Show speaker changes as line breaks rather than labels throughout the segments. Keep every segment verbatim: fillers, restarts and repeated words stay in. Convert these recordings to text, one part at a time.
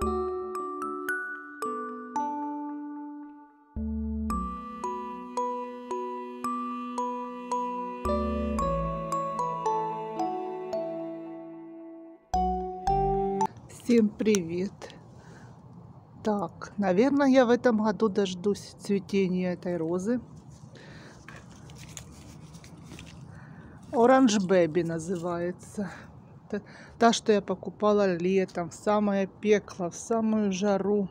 Всем привет! Так, наверное, я в этом году дождусь цветения этой розы. Orange Baby называется. Та, та, что я покупала летом, в самое пекло, в самую жару.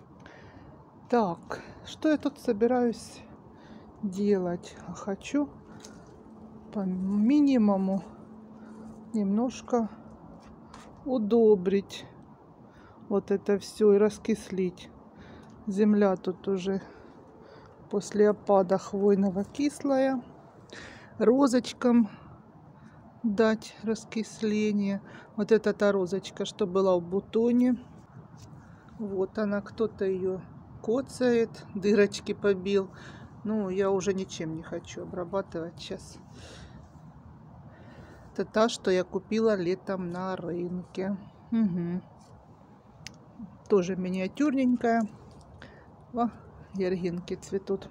Так, что я тут собираюсь делать? Хочу по минимуму немножко удобрить вот это все и раскислить. Земля тут уже после опада хвойного кислая. Розочкам дать раскисление. Вот это та розочка, что была в бутоне. Вот она, кто-то ее коцает, дырочки побил. Ну, я уже ничем не хочу обрабатывать сейчас. Это та, что я купила летом на рынке. Угу. Тоже миниатюрненькая. О, георгинки цветут.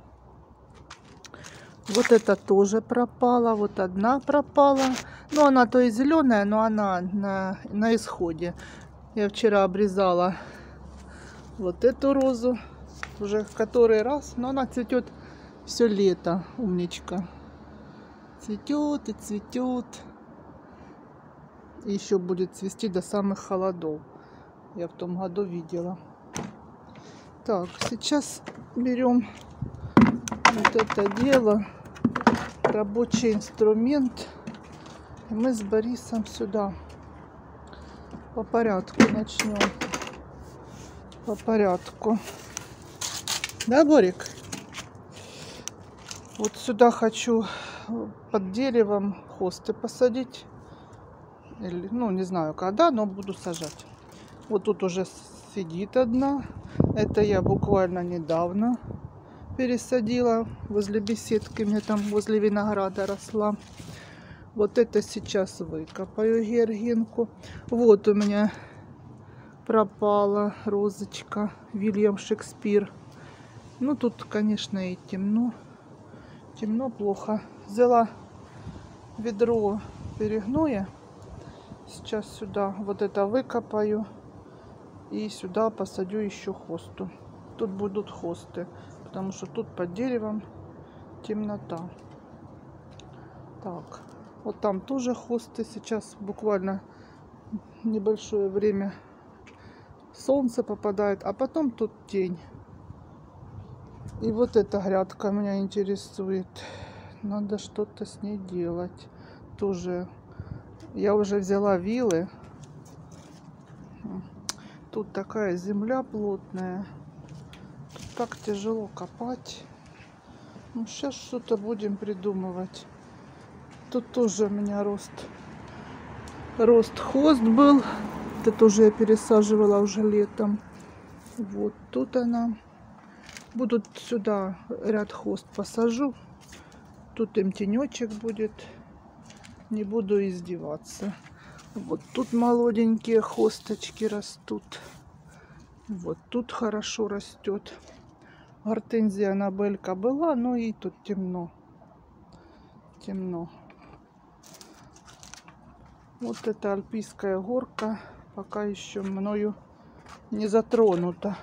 Вот это тоже пропала. Вот одна пропала. Ну, она то и зеленая, но она на, на исходе. Я вчера обрезала вот эту розу. Уже в который раз. Но она цветет все лето. Умничка. Цветет и цветет. И еще будет цвести до самых холодов. Я в том году видела. Так, сейчас берем вот это дело, рабочий инструмент. И мы с Борисом сюда по порядку начнем. По порядку. Да, Борик? Вот сюда хочу под деревом хосты посадить. Или, ну, не знаю когда, но буду сажать. Вот тут уже сидит одна. Это я буквально недавно пересадила возле беседки. Мне там возле винограда росла. Вот это сейчас выкопаю георгинку. Вот у меня пропала розочка Вильям Шекспир. Ну тут, конечно, и темно. Темно плохо. Взяла ведро перегноя. Сейчас сюда вот это выкопаю. И сюда посадю еще хосту. Тут будут хосты. Потому что тут под деревом темнота. Так. Вот там тоже хосты. Сейчас буквально небольшое время солнце попадает. А потом тут тень. И вот эта грядка меня интересует. Надо что-то с ней делать. Тоже. Я уже взяла вилы. Тут такая земля плотная. Тут так тяжело копать. Ну, сейчас что-то будем придумывать. Тут тоже у меня рост. Рост хост был. Это тоже я пересаживала уже летом. Вот тут она. Будут сюда ряд хост посажу. Тут им тенечек будет. Не буду издеваться. Вот тут молоденькие хосточки растут. Вот тут хорошо растет. Гортензия Анабелька была, но и тут темно. Темно. Вот эта альпийская горка пока еще мною не затронута.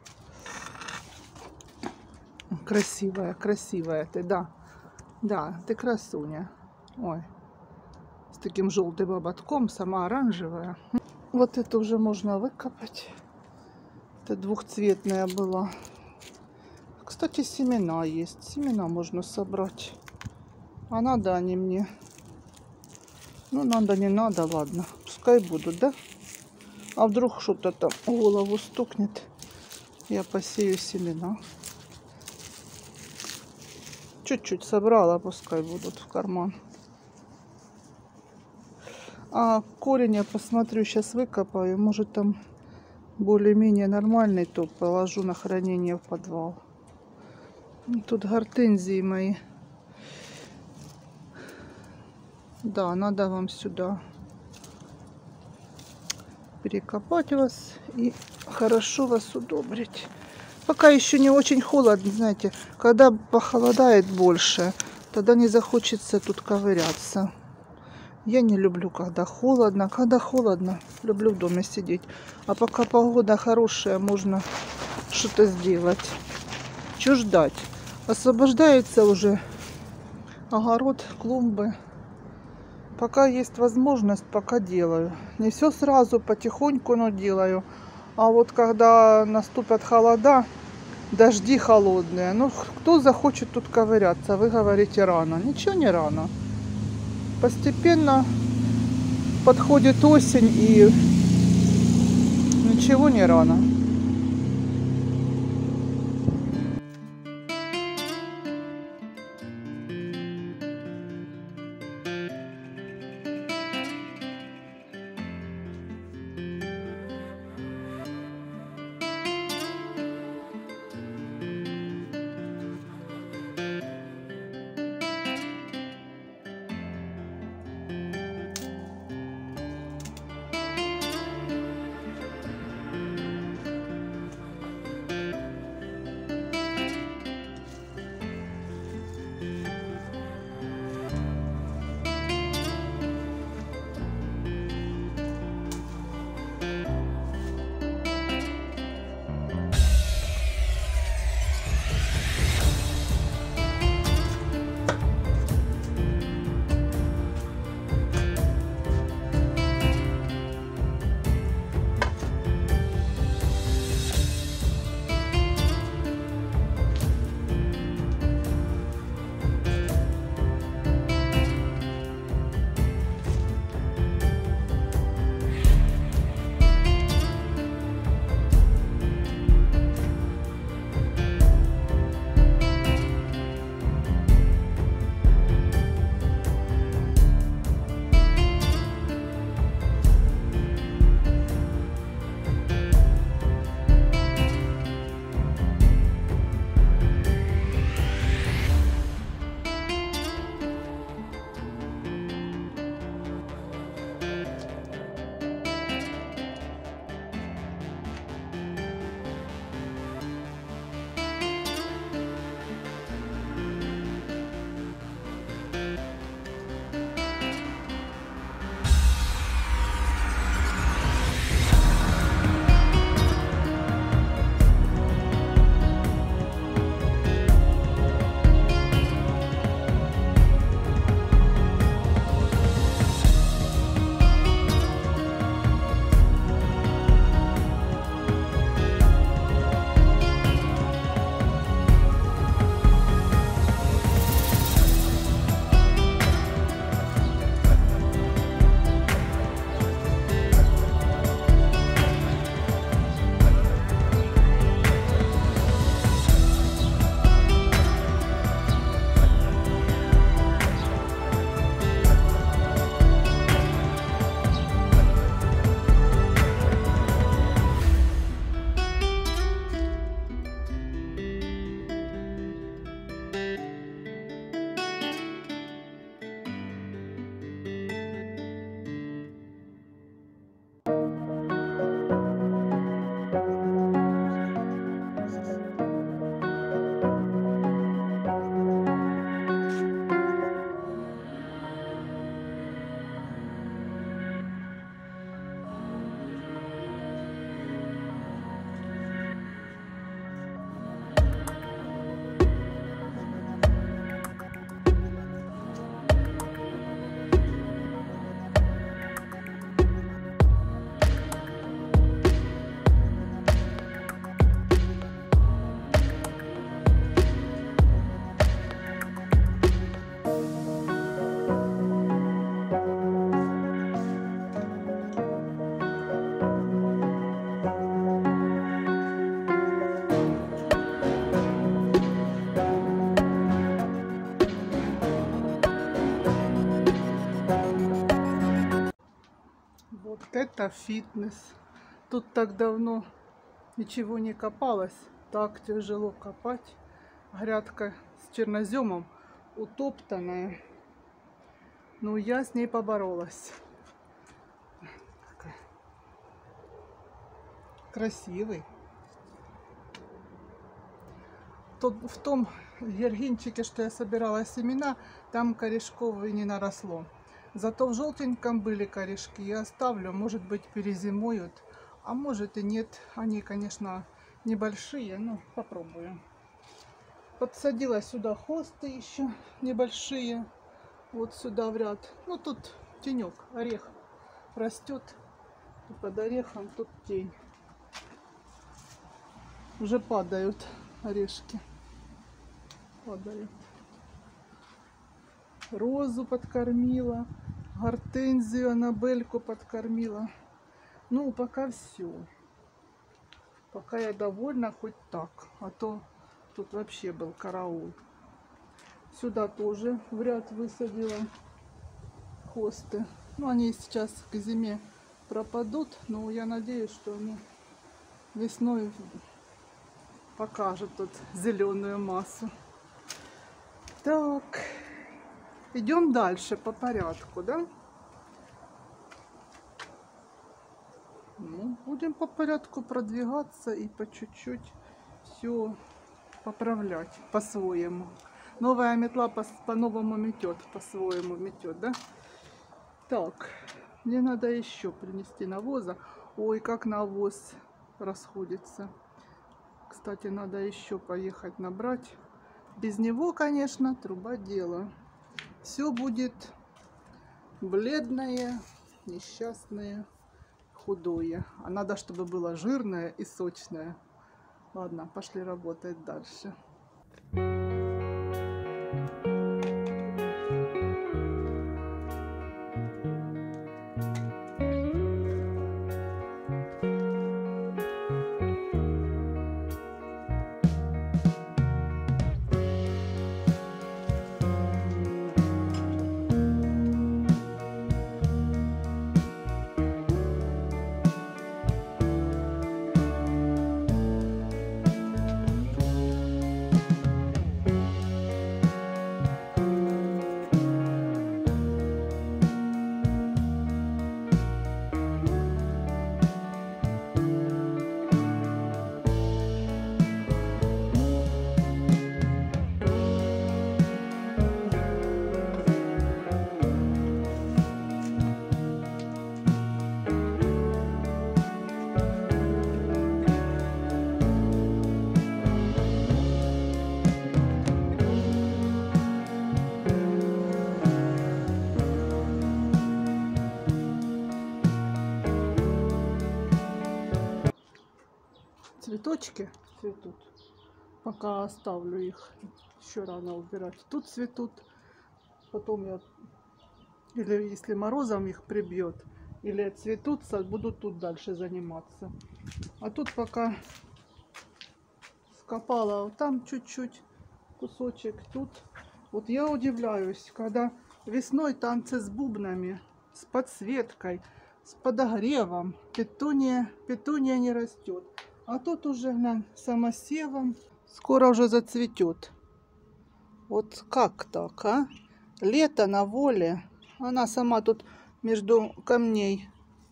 Красивая, красивая ты, да. Да, ты красуня. Ой. С таким желтым ободком, сама оранжевая. Вот это уже можно выкопать. Это двухцветная была. Кстати, семена есть. Семена можно собрать. А надо они мне. Ну, надо, не надо, ладно. Пускай будут, да? А вдруг что-то там в голову стукнет. Я посею семена. Чуть-чуть собрала, пускай будут в карман. А корень я посмотрю, сейчас выкопаю. Может там более-менее нормальный, то положу на хранение в подвал. Тут гортензии мои. Да, надо вам сюда. перекопать вас и хорошо вас удобрить. Пока еще не очень холодно, знаете, когда похолодает больше, тогда не захочется тут ковыряться. Я не люблю, когда холодно. Когда холодно, люблю в доме сидеть. А пока погода хорошая, можно что-то сделать. Чего ждать? Освобождается уже огород, клумбы. Пока есть возможность, пока делаю. Не все сразу, потихоньку, но делаю. А вот когда наступят холода, дожди холодные, ну кто захочет тут ковыряться? Вы говорите рано. Ничего не рано. Постепенно подходит осень и ничего не рано. Это фитнес. Тут так давно ничего не копалось. Так тяжело копать. Грядка с черноземом утоптанная. Но я с ней поборолась. Красивый. Тут в том георгинчике, что я собирала семена, там корешков и не наросло. Зато в желтеньком были корешки. Я оставлю, может быть, перезимуют, а может и нет. Они, конечно, небольшие, но попробую. Подсадила сюда хосты еще небольшие. Вот сюда в ряд. Ну тут тенек, орех растет. И под орехом тут тень. Уже падают орешки. Падают. Розу подкормила. Гортензию, анабельку подкормила. Ну, пока все. Пока я довольна хоть так. А то тут вообще был караул. Сюда тоже в ряд высадила хосты. Ну, они сейчас к зиме пропадут. Но я надеюсь, что они весной покажут тут зеленую массу. Так, идем дальше по порядку, да? Ну, будем по порядку продвигаться и по чуть-чуть все поправлять по-своему. Новая метла по-новому метет, по-своему метет, да? Так, мне надо еще принести навоза. Ой, как навоз расходится. Кстати, надо еще поехать набрать. Без него, конечно, труба дело. Все будет бледное, несчастное, худое. А надо, чтобы было жирное и сочное. Ладно, пошли работать дальше. Цветочки цветут. Пока оставлю их. Еще рано убирать. Тут цветут. Потом я, или если морозом их прибьет, или цветутся, буду тут дальше заниматься. А тут пока скопала вот там чуть-чуть кусочек. Тут вот я удивляюсь, когда весной танцы с бубнами, с подсветкой, с подогревом, петуния, петуния не растет. А тут уже, глянь, самосевом. Скоро уже зацветет. Вот как так, а? Лето на воле. Она сама тут между камней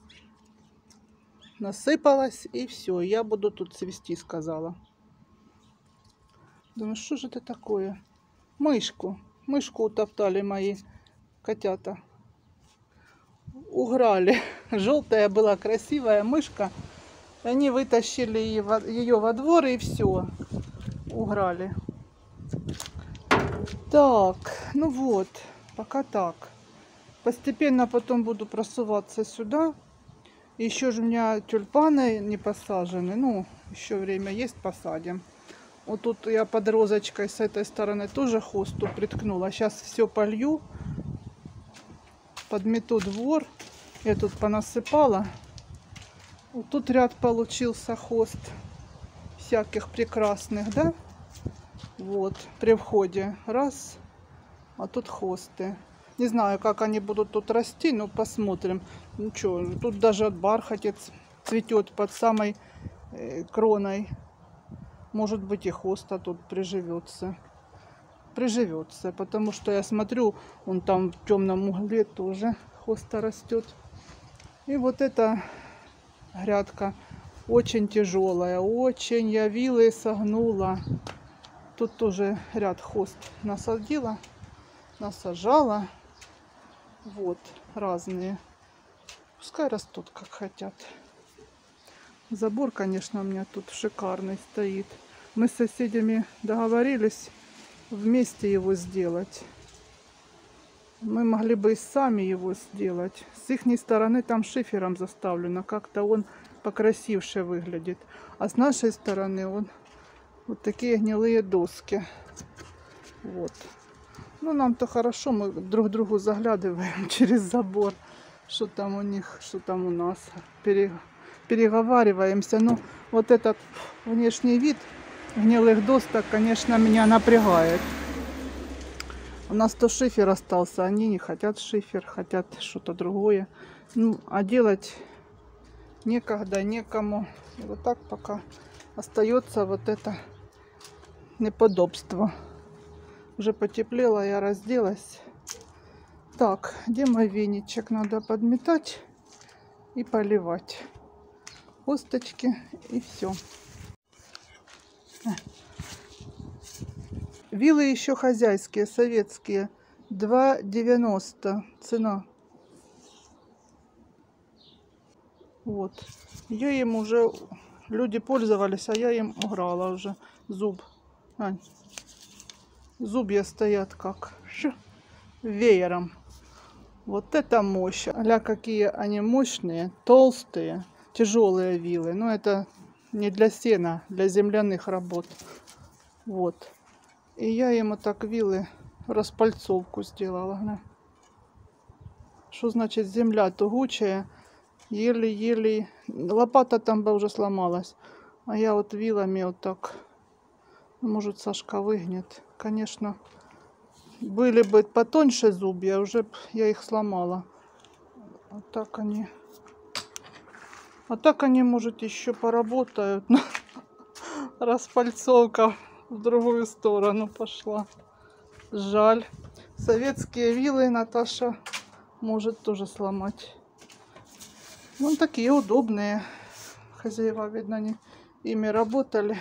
насыпалась. И все, я буду тут цвести, сказала. Думаю, что же это такое? Мышку. Мышку утоптали мои котята. Уграли. Желтая была красивая мышка. Они вытащили ее во двор и все. Уграли. Так, ну вот. Пока так. Постепенно потом буду просуваться сюда. Еще же у меня тюльпаны не посажены. Ну, еще время есть, посадим. Вот тут я под розочкой с этой стороны тоже хосту приткнула. Сейчас все полью. Подмету двор. Я тут понасыпала. Вот тут ряд получился хост всяких прекрасных, да? Вот, при входе раз, а тут хосты. Не знаю, как они будут тут расти, но посмотрим. Ну что, тут даже бархатец цветет под самой э, кроной. Может быть, и хоста тут приживется. Приживется, потому что я смотрю, он там в темном угле тоже хоста растет. И вот эта грядка очень тяжелая, очень. Я вилы согнула. Тут тоже ряд хост насадила, насажала. Вот, разные. Пускай растут, как хотят. Забор, конечно, у меня тут шикарный стоит. Мы с соседями договорились вместе его сделать. Мы могли бы и сами его сделать. С их стороны там шифером заставлено. Как-то он покрасивше выглядит. А с нашей стороны он вот такие гнилые доски. Вот. Ну, нам-то хорошо. Мы друг другу заглядываем через забор. Что там у них, что там у нас. Пере... Переговариваемся. Но вот этот внешний вид гнилых досок, конечно, меня напрягает. У нас то шифер остался, они не хотят шифер, хотят что-то другое. Ну, а делать некогда, некому. И вот так пока остается вот это неподобство. Уже потеплело, я разделась. Так, где мой веничек? Надо подметать и поливать косточки, и все. Вилы еще хозяйские, советские. два девяносто цена. Вот. Я им уже... Люди пользовались, а я им убрала уже. Зуб. Ань. Зубья стоят как ш, веером. Вот это мощь. Аля, какие они мощные, толстые, тяжелые вилы. Но это не для сена, для земляных работ. Вот. И я ему так вилы распальцовку сделала. Что значит земля тугучая? Еле-еле. Лопата там бы уже сломалась. А я вот вилами вот так. Может, Сашка выгнет. Конечно, были бы потоньше зубья, уже я их сломала. А так они... А так они, может, еще поработают. Распальцовка в другую сторону пошла. Жаль. Советские вилы Наташа может тоже сломать. Вон такие удобные. Хозяева, видно, они ими работали.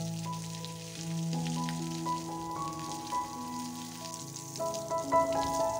Thank you.